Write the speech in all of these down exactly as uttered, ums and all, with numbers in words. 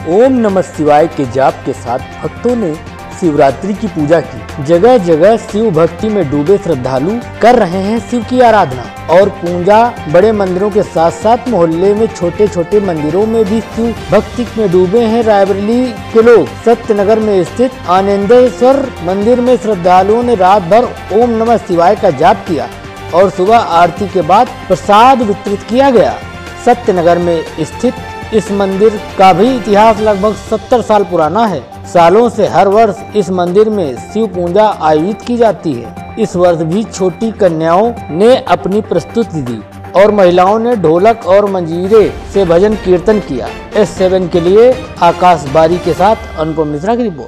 ओम नमः शिवाय के जाप के साथ भक्तों ने शिवरात्रि की पूजा की। जगह जगह शिव भक्ति में डूबे श्रद्धालु कर रहे हैं शिव की आराधना और पूजा। बड़े मंदिरों के साथ साथ मोहल्ले में छोटे छोटे मंदिरों में भी शिव भक्ति में डूबे हैं रायबरेली के लोग। सत्यनगर में स्थित आनंदेश्वर मंदिर में श्रद्धालुओं ने रात भर ओम नमः शिवाय का जाप किया और सुबह आरती के बाद प्रसाद वितरित किया गया। सत्यनगर में स्थित इस मंदिर का भी इतिहास लगभग सत्तर साल पुराना है। सालों से हर वर्ष इस मंदिर में शिव पूजा आयोजित की जाती है। इस वर्ष भी छोटी कन्याओं ने अपनी प्रस्तुति दी और महिलाओं ने ढोलक और मंजीरे से भजन कीर्तन किया। एस सेवन के लिए आकाश बारी के साथ अनुपम मिश्रा की रिपोर्ट।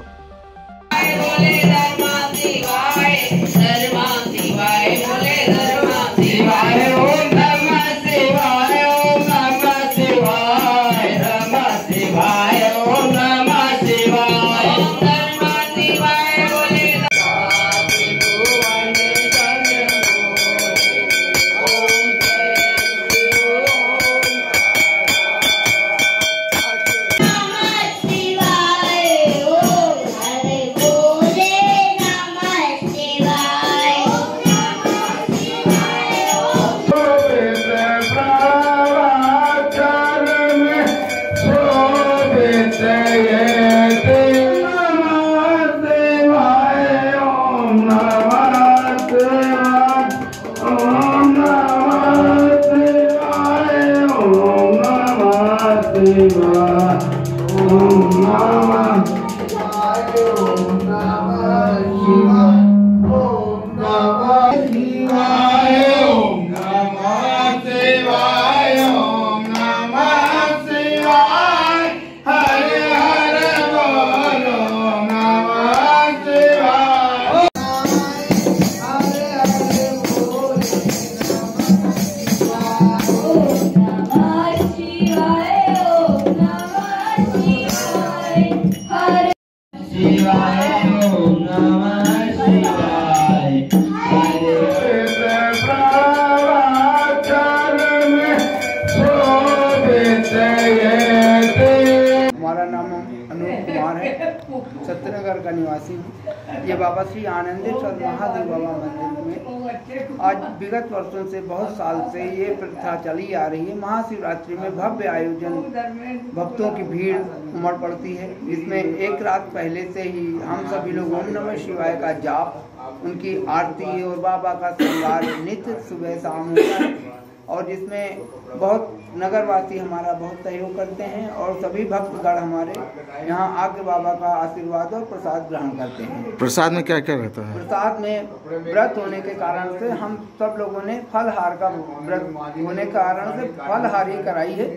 हमारा नाम अनूप कुमार है, सत्यनगर का निवासी हूँ। ये बाबा श्री आनंदेश्वर महादेव बाबा मंदिर में आज विगत वर्षों से बहुत साल से ये प्रथा चली आ रही है। महाशिवरात्रि में भव्य आयोजन, भक्तों की भीड़ उमड़ पड़ती है। इसमें एक रात पहले से ही हम सभी लोग ओम नमः शिवाय का जाप, उनकी आरती और बाबा का श्रृंगार नित्य सुबह शाम होता है और जिसमें बहुत नगरवासी हमारा बहुत सहयोग करते हैं और सभी भक्तगण हमारे यहाँ आके बाबा का आशीर्वाद और प्रसाद ग्रहण करते हैं। प्रसाद में क्या क्या रहता है? प्रसाद में व्रत होने के कारण से हम सब लोगों ने फलहार का व्रत होने के कारण से फलहारी कराई है।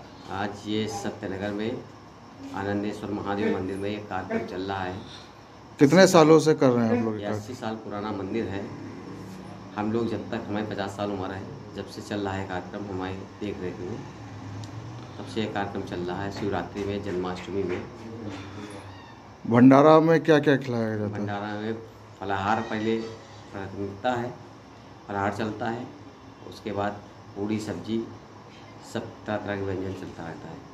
आज ये सत्यनगर में आनंदेश्वर महादेव मंदिर में एक कार्यक्रम चल रहा है। कितने सालों से कर रहे हैं आप लोग? अस्सी साल पुराना मंदिर है। हम लोग जब तक हमें पचास साल उम्र है जब से चल रहा है कार्यक्रम, हमारे देख रहे थे तब से एक कार्यक्रम चल रहा है। शिवरात्रि में, जन्माष्टमी में। भंडारा में क्या क्या खिलाया जाता है? भंडारा में फलाहार पहले प्राथमिकता है, फलाहार चलता है, उसके बाद पूड़ी सब्जी सब तरह तरह के व्यंजन चलता रहता है।